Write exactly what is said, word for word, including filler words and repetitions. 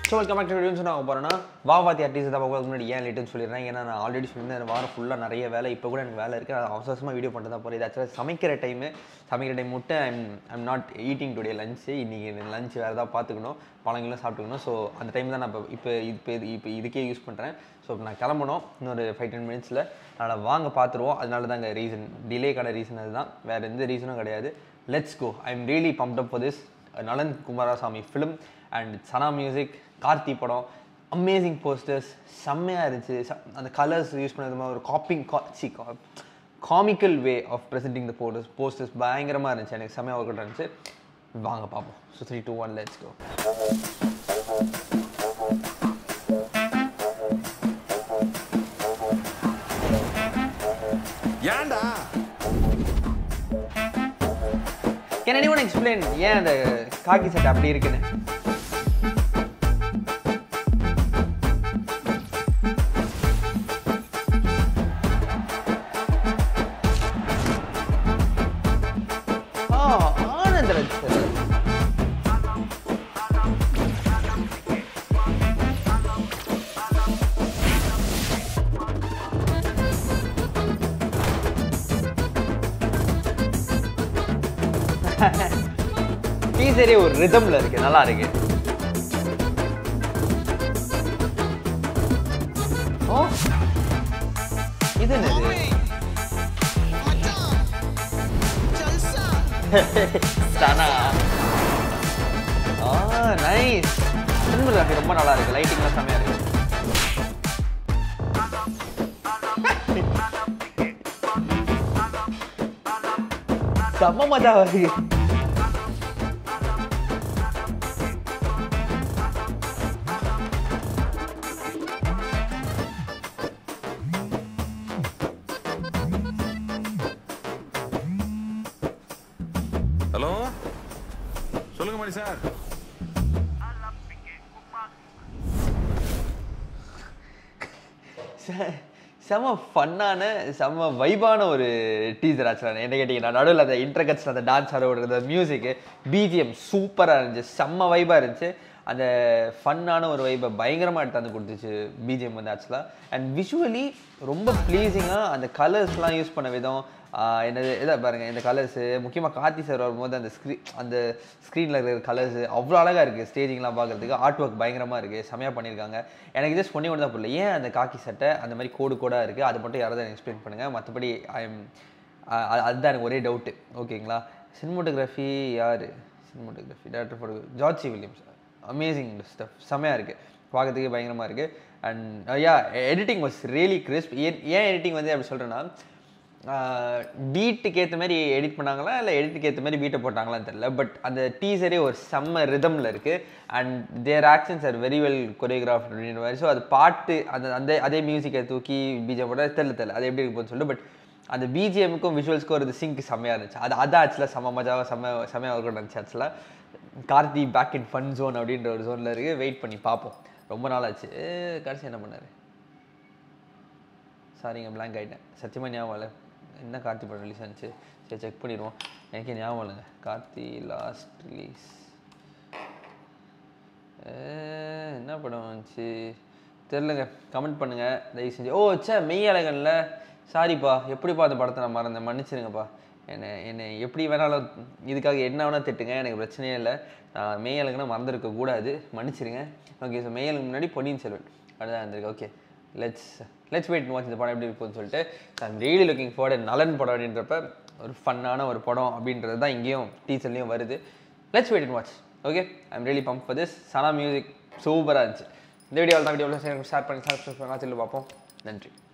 So welcome back to video. நான் போறேன்னா வா வாத்தியார் டீசர் தான் பார்க்க முன்னாடி ஏன் லேட்னு சொல்லிடுறேன். ஏன்னா நான் ஆல்ரெடி சொல்லியிருந்தேன் வாரம் ஃபுல்லாக நிறைய வேலை, இப்போ கூட எனக்கு வேலை இருக்குது. அது அவசரமாக வீடியோ பண்ணிட்டு தான் போகிறேன். இது ஆக்சுவலாக சமைக்கிற டைமு சமைக்கிற டைம் விட்டு I'm I'm not eating today lunch. இன்றைக்கி லஞ்ச் வேறு ஏதாவது பார்த்துக்கணும், பழங்களும் சாப்பிட்டுக்கணும். ஸோ அந்த டைம் தான் நான் இப்போ இப்போ இப்போ இப்போ இதுக்கே யூஸ் பண்ணுறேன். ஸோ நான் கிளம்பணும் இன்னொரு ஃபைவ் டென் மினிட்ஸில். அதனால் வாங்க பார்த்துருவோம். அதனால தாங்க ரீசன், டிலேக்கான ரீசன் அதுதான், வேறு எந்த ரீசனும் கிடையாது. Let's go. I am really pumped up for this Nalan Kumarasamy film and Sana music. Karthi படம், அமேசிங் போஸ்டர்ஸ், செம்மையாக இருந்துச்சு. அந்த கலர்ஸ் யூஸ் பண்ணது மாதிரி ஒரு copying C comical way of presenting the posters posters பயங்கரமாக இருந்துச்சு. எனக்கு செம்மையாக ஒர்க் அவுட் இருந்துச்சு. வாங்க பார்ப்போம். So three two one let's go. ஏண்டா Can anyone explain ஏன் அந்த காக்கி சட்டை அப்படி இருக்குன்னு? டீசரே ஒரு ரிதம்ல இருக்கு, நல்லா இருக்கு. ஓ இது என்னது? சனா. ஆ நைஸ். சினிமாட்டோகிராஃபி ரொம்ப நல்லா இருக்கு, லைட்டிங்லாம் செமையா இருக்கு. செம்ம மஜா வருது. ஹலோ, சொல்லுங்க மணி சார். செம்ம ஃபன்னான செம்ம வைபான ஒரு டீசர் ஆச்சுலாம். என்ன கேட்டிங்கன்னா நடுவில் அந்த இன்டர்கட்ஸ், அந்த டான்ஸ் ஆட விடுறது, மியூசிக்கு, பிஜிஎம் சூப்பராக இருந்துச்சு, செம்ம வைபாக இருந்துச்சு. அந்த ஃபன்னான ஒரு வைப்பை பயங்கரமாக எடுத்து வந்து கொடுத்துச்சு பிஜிஎம் வந்து ஆக்சுவலாக. அண்ட் விஷுவலி ரொம்ப ப்ளீஸிங்காக அந்த கலர்ஸ்லாம் யூஸ் பண்ண விதம் என்னது இதை பாருங்கள். இந்த கலர்ஸு முக்கியமாக கார்த்தி சார் வரும்போது அந்த ஸ்க்ரீ அந்த ஸ்க்ரீனில் இருக்கிற கலர்ஸு அவ்வளோ அழகாக இருக்குது. ஸ்டேஜிங்லாம் பார்க்குறதுக்கு ஆர்ட் ஒர்க் பயங்கரமாக இருக்குது, செமையாக பண்ணியிருக்காங்க. எனக்கு ஜஸ்ட் பொண்ணி ஒன்று தான் புரியல, ஏன் அந்த காக்கி சட்டை அந்த மாதிரி கோடு கோடாக இருக்குது, அது மட்டும் யாராவது எக்ஸ்பிளைன் பண்ணுங்கள். மற்றபடி ஐ எம் அதுதான் எனக்கு ஒரே டவுட்டு. ஓகேங்களா. சினிமாட்டோகிராஃபி யார்? Cinematography director for George C Williams. Amazing stuff, செம்மையாக இருக்குது, பார்க்கறதுக்கு பயங்கரமாக இருக்குது. And yeah editing was really crisp. ஏன் ஏன் எடிட்டிங் வந்து அப்படி சொல்கிறேன்னா, பீட்டுக்கு ஏற்ற மாதிரி எடிட் பண்ணாங்களா இல்லை எடிட்டுக்கு ஏற்ற மாதிரி பீட்டை போட்டாங்களான்னு தெரியல. பட் அந்த டீசரே ஒரு செம்ம ரிதமில் இருக்குது. And their actions are very well choreographed அப்படின்ற மாதிரி. ஸோ அது பாட்டு அந்த அந்த அதே மியூசிக்கை தூக்கி பிஜிஎம் போட்டால் தெரியல தெரியல அது எப்படி இருக்குன்னு சொல்லிட்டு. பட் அந்த பிஜிஎமுக்கும் விஷுவல்ஸ்க்கும் ஒரு சிங்க் செம்மையாக இருந்துச்சு. அது அதான் ஆக்சுவலாக செம்ம மஜாவாக செம்ம செம்மையாக ஒர்க் அவுட் இருந்துச்சு. ஆக்சுவலாக Karthi back in fun zone அப்படின்ற ஒரு ஜோனில் இருக்குது. வெயிட் பண்ணி பார்ப்போம். ரொம்ப நாள் ஆச்சு. கடைசி என்ன பண்ணார்? சாரிங்க, பிளாங்க் ஆகிட்டேன். சத்தியமாக ஞாபகம் இல்லை என்ன கார்த்தி படம் ரிலீஸ் ஆச்சு. சரி செக் பண்ணிடுவோம். எனக்கே ஞாபகம் இல்லைங்க. கார்த்தி லாஸ்ட் ரிலீஸ் என்ன படம் வந்துச்சு தெரிலங்க. கமெண்ட் பண்ணுங்கள் தயவு செஞ்சு. ஓ சே மெய் அழகன்ல. சாரிப்பா, எப்படிப்பா அந்த படத்தை நான் மறந்தேன், மன்னிச்சிருங்கப்பா. என்னை என்னை எப்படி வேணாலும் இதுக்காக என்ன வேணால் திட்டுங்க, எனக்கு பிரச்சனையே இல்லை. நான் மெய் அழகுனா மறந்துருக்கக்கூடாது, மன்னிச்சிருங்க. ஓகே. ஸோ மெய் அழகு முன்னாடி பொன்னியின் செல்வன் அதுதான் இருந்திருக்கு. Okay, let's let's wait watch இந்த படம் எப்படி இருக்குன்னு சொல்லிட்டு. I am really looking forward. Nalan படம் அப்படின்றப்ப ஒரு ஃபன்னான ஒரு படம் அப்படின்றது தான் இங்கேயும் டீசர்லேயும் வருது. Let's wait and watch. Okay, I am really pump for this. Sana music சூப்பராக இருந்துச்சு. இந்த வீடியோவில் தான் வீடியோவில் ஷேர் பண்ணி சப்ஸ்கிரைப் பண்ணி சொல்லி பார்ப்போம். நன்றி.